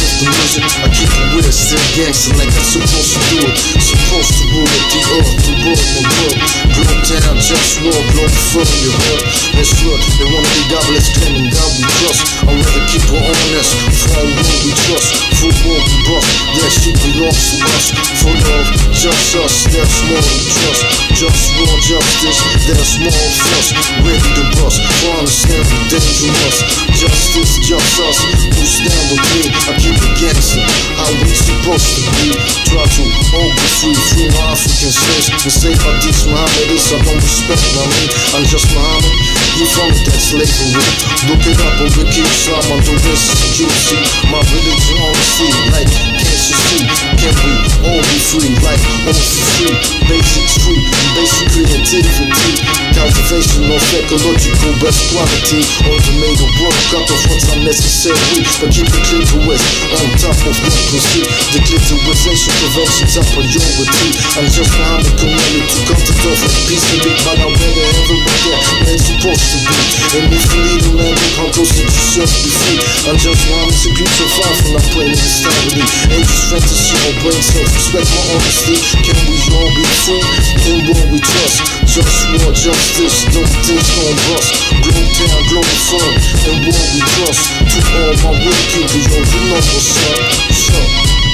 with the music, I keep it weird, still gangster like I'm supposed to do it. Supposed to rule it, the earth, the world, my world. Globe town, JustWar, Globalfirm, you heard? That's real, they wanna be godless, claiming God we trust. I'd rather keep it honest, for our world we trust. For world we bust, that shit belongs to us. For love, just us, there's more than trust. JustWar, justice, there's more of us. Ready to bust, for understanding dangerous. Justice, just us, who stand with me. I keep it gangster, how we supposed to be. Try to all be free, free my African slaves. And say my these Muhammadis, I don't respect, I mean, I'm just Muhammad. He from that slavery. Look it up on Wiki Islam on the wrist. You see, my religion honestly, like, can't you see? Can we all be free, like, all for free? Basics free, basic creativity. Cultivation of ecological best quality. Automated work, cut off what's unnecessary. But keep the clitoris on top of democracy. The clitorisation prevention's a priority. I'm just Muhammad committed to cut it off like peace to be. But I'm better everywhere there, where it's supposed to be. And if you need a man, how close did you should be free? I'm just Muhammad to keep so far from that plane of insanity. Ain't just fantasy or brain cells, respect my honesty. Can we all be free? In what we trust. JustWar, justice, don't things gon' bust. Globe town, Globalfirm, and what we trust. To all my real people, yo, you know what's up. What's up?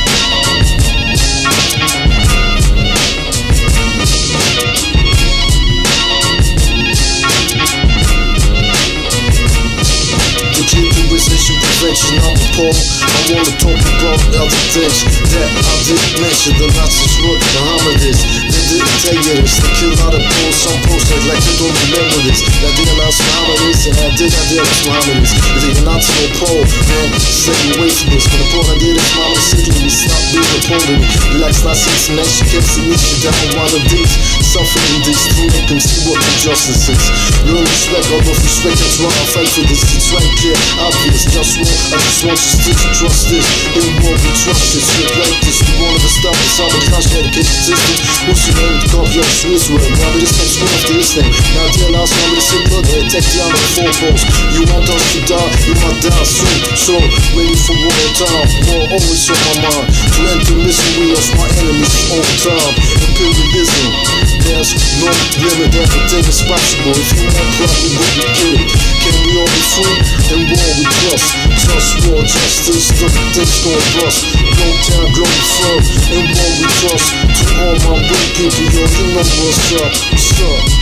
Prevention, I'm appalled. I wanna talk about other things that I didn't mention. The Nazis wrote Muhammadis. They didn't tell you this. They killed out of Poles. Some Poles act like they don't remember this. That they announced Muhammadis, and I did Muhammadis. If they not no pole, man, stay away from this. When the point I did is Muhammad secretly stop being a pole to me. Relax, not six, and she kept to meet you down one of these. Suffering these to make them see what the justice is. Learn respect, all of respect, that's why I fight for this. It's right clear, obvious, JustWar. I just want you to trust this. In what we trust this, shit like this. We wanna stop this, I'm a crash dedication system. What's your name to call your Swiss word? Now this next one after this thing. Now dear last one with a simple they attack you on the four posts. You want us to die, you might die soon. So ready for war time, war always on my mind. To enter misery of my enemies all the time. Imperialism, there's no limit, everything is possible. If you want probably what we get it. Can we all be free? And war we trust. JustWar, justice, nothing things gon' bust. Globe town, Globalfirm, and what we trust. To all my real people, yo, you know what's up. What's up?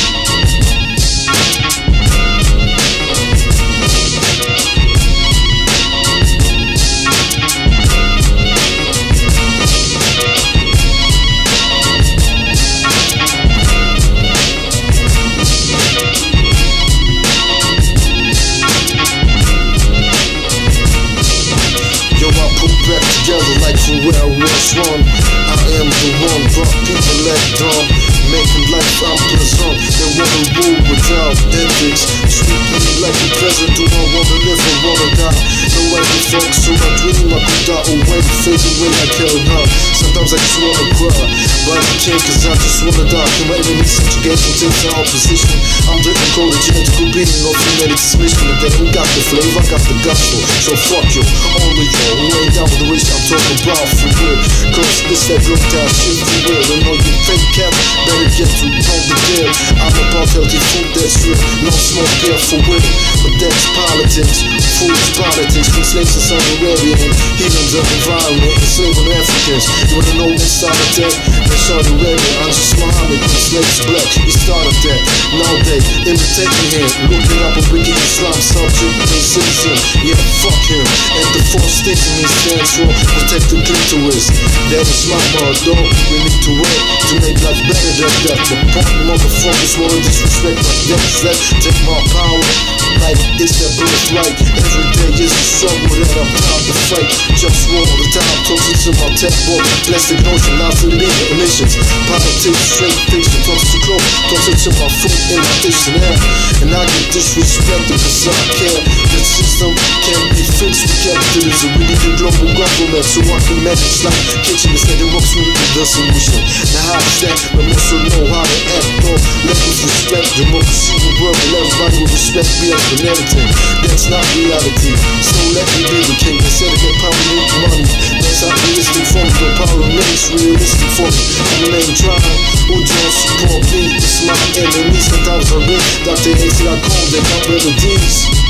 Together like from where I was wrong. I am the one, brought people let down, making life unpleasant. They wanna rule without ethics. Treat me like a peasant, do I wanna live or wanna die? No way to fuck, so I dream I could die away, fade away like hell now. Sometimes I just wanna cry, but I can't cause I just wanna die. Can my enemies subjugation to the opposition? I'm the encoded genetical being of humanity's mission. If they ain't got the flavor, I got the gospel. So fuck you, all of y'all who ain't down with the wish I'm talking about for real. Cause this that broke down shit for real. And all you fake cats better get to know the deal. I'm about healthy food that's real, no smoke here for real. But that's politics, food's politics. From slaves to Saudi Arabia and heathens of environment, enslaving Africans. You wanna know what started that? In Saudi Arabia, I'm just Muhammad, the slaves black. He started that. Now they imitate me here. Look it up on Wiki Islam, subject and citizen. Yeah, fuck him. And the fourth station he stands for protect the clitoris. That is my motto. We need to work to make life better than that. The punk motherfuckers wanna disrespect my next left. Take my power like it's their birthright. Every day is a struggle that I'm proud to fight. JustWar all the time, talking to my tech book. Plastic notion, out to the media emissions. Politics, straight fiction, talks to close. Talking to my food in my dictionary. And I get disrespected cause I care. The system can't be fixed with capitalism. We need a global government so I can manage like kitchen instead of works with the solution. Now how is that? But also know how to act though. Let us respect democracy will work and everybody will respect me and everything. That's not reality. So let me be the king instead of get power power remains realistic for me. I'm name trying, who don't support me? It's my enemy. Sometimes I read Dr. Ace.com, they got melodies.